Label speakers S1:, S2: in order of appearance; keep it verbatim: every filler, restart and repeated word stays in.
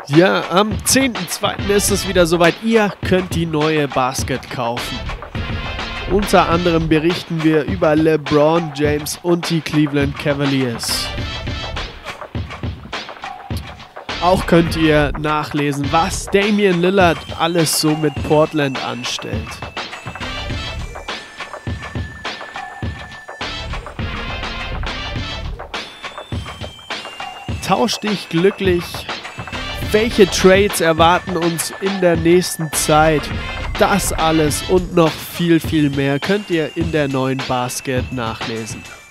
S1: Ja, am zehnten zweiten ist es wieder soweit. Ihr könnt die neue Basket kaufen. Unter anderem berichten wir über LeBron James und die Cleveland Cavaliers. Auch könnt ihr nachlesen, was Damian Lillard alles so mit Portland anstellt. Tausch dich glücklich. Welche Trades erwarten uns in der nächsten Zeit? Das alles und noch viel, viel mehr könnt ihr in der neuen Basket nachlesen.